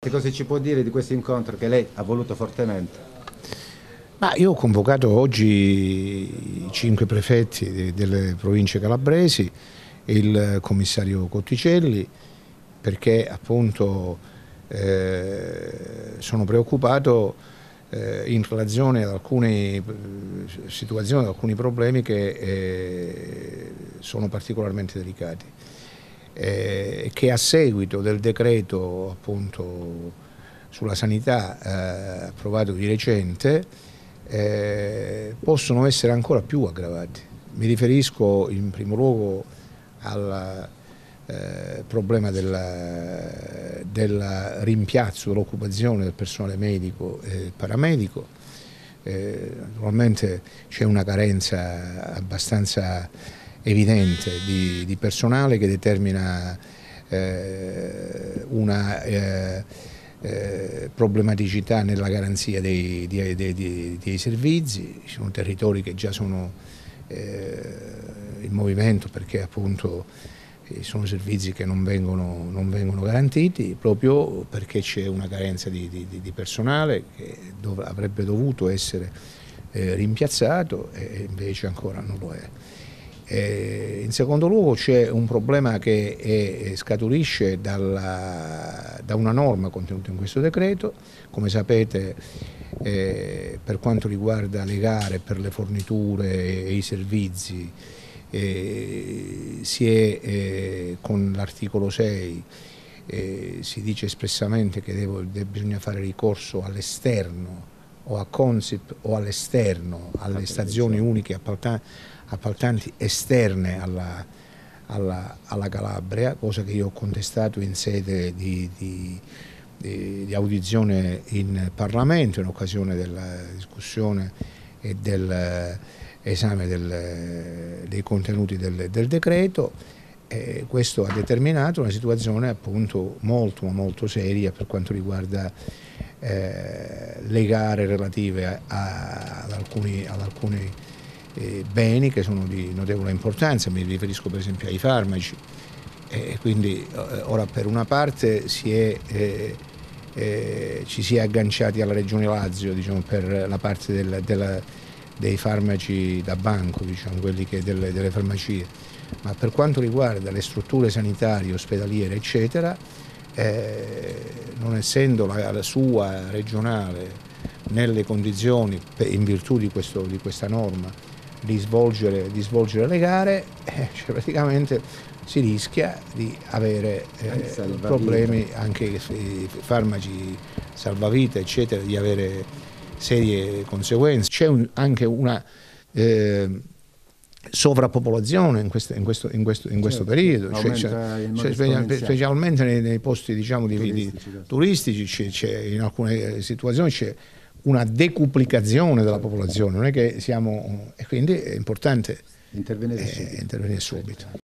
Che cosa ci può dire di questo incontro che lei ha voluto fortemente? Ma io ho convocato oggi i 5 prefetti delle province calabresi e il commissario Cotticelli, perché appunto sono preoccupato in relazione ad alcune situazioni, ad alcuni problemi che sono particolarmente delicati. Che a seguito del decreto appunto sulla sanità approvato di recente possono essere ancora più aggravati. Mi riferisco in primo luogo al problema del rimpiazzo, dell'occupazione del personale medico e paramedico. Naturalmente c'è una carenza abbastanza evidente di personale che determina una problematicità nella garanzia dei servizi. Ci sono territori che già sono in movimento perché appunto sono servizi che non vengono garantiti proprio perché c'è una carenza di personale che avrebbe dovuto essere rimpiazzato e invece ancora non lo è. In secondo luogo c'è un problema che scaturisce da una norma contenuta in questo decreto. Come sapete, per quanto riguarda le gare per le forniture e i servizi, con l'articolo 6 si dice espressamente che bisogna fare ricorso all'esterno o a Consip o all'esterno, alle stazioni uniche appaltanti esterne alla Calabria, cosa che io ho contestato in sede di audizione in Parlamento in occasione della discussione e dell'esame dei contenuti del decreto. Questo ha determinato una situazione appunto molto seria per quanto riguarda le gare relative ad alcuni beni che sono di notevole importanza. Mi riferisco per esempio ai farmaci, quindi ora per una parte ci si è agganciati alla Regione Lazio, diciamo, per la parte dei farmaci da banco, diciamo, quelli delle farmacie, ma per quanto riguarda le strutture sanitarie, ospedaliere eccetera, non essendo la sua regionale nelle condizioni, in virtù di questa norma, di svolgere le gare, cioè praticamente si rischia di avere problemi, anche farmaci salvavita eccetera, di avere serie conseguenze. C'è anche una sovrappopolazione in questo periodo, specialmente nei posti, diciamo, turistici, in alcune situazioni c'è una decuplicazione della popolazione, non è che siamo, e quindi è importante intervenire subito.